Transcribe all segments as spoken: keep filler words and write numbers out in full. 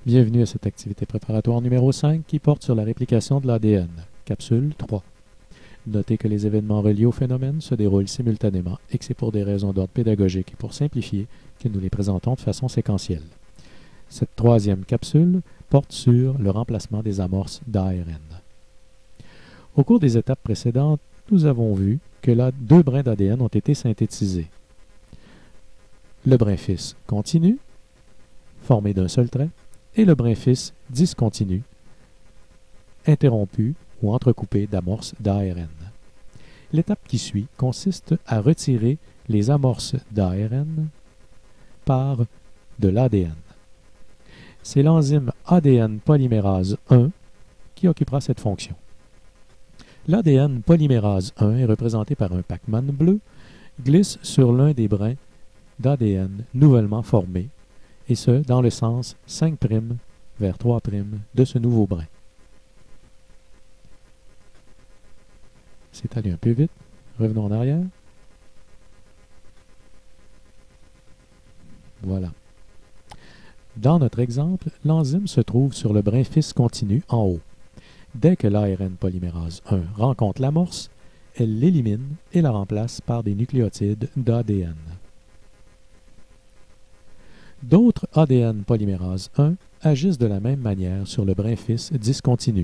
Bienvenue à cette activité préparatoire numéro cinq qui porte sur la réplication de l'A D N. Capsule trois. Notez que les événements reliés au phénomène se déroulent simultanément et que c'est pour des raisons d'ordre pédagogique et pour simplifier que nous les présentons de façon séquentielle. Cette troisième capsule porte sur le remplacement des amorces d'A R N. Au cours des étapes précédentes, nous avons vu que là, deux brins d'A D N ont été synthétisés. Le brin fils continu, formé d'un seul trait, et le brin fils discontinu, interrompu ou entrecoupé d'amorces d'A R N. L'étape qui suit consiste à retirer les amorces d'A R N par de l'A D N. C'est l'enzyme A D N polymérase un qui occupera cette fonction. L'A D N polymérase un est représenté par un Pacman bleu, glisse sur l'un des brins d'A D N nouvellement formés, et ce, dans le sens cinq' vers trois' de ce nouveau brin. C'est allé un peu vite. Revenons en arrière. Voilà. Dans notre exemple, l'enzyme se trouve sur le brin fils continu en haut. Dès que l'A R N polymérase un rencontre l'amorce, elle l'élimine et la remplace par des nucléotides d'A D N. D'autres A D N polymérase un agissent de la même manière sur le brin fils discontinu.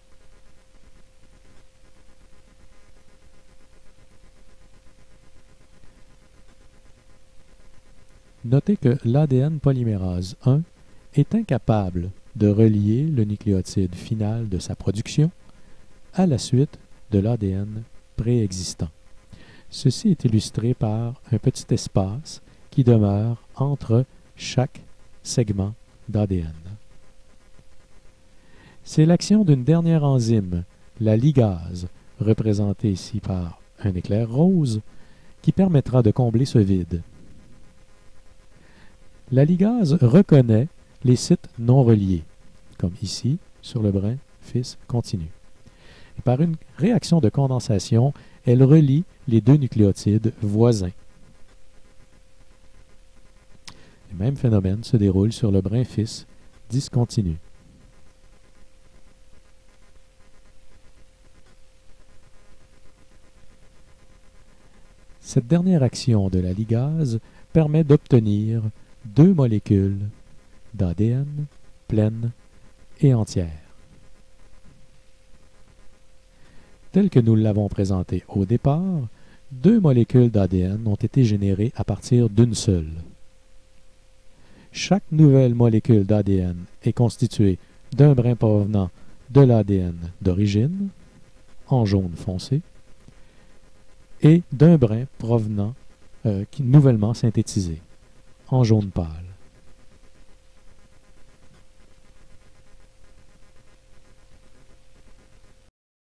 Notez que l'A D N polymérase un est incapable de relier le nucléotide final de sa production à la suite de l'A D N préexistant. Ceci est illustré par un petit espace qui demeure entre chaque segment d'A D N. C'est l'action d'une dernière enzyme, la ligase, représentée ici par un éclair rose, qui permettra de combler ce vide. La ligase reconnaît les sites non reliés, comme ici, sur le brin fils continu. Et par une réaction de condensation, elle relie les deux nucléotides voisins. Le même phénomène se déroule sur le brin fils discontinu. Cette dernière action de la ligase permet d'obtenir deux molécules d'A D N pleines et entières. Tel que nous l'avons présenté au départ, deux molécules d'A D N ont été générées à partir d'une seule. Chaque nouvelle molécule d'A D N est constituée d'un brin provenant de l'A D N d'origine, en jaune foncé, et d'un brin provenant, euh, qui, nouvellement synthétisé, en jaune pâle.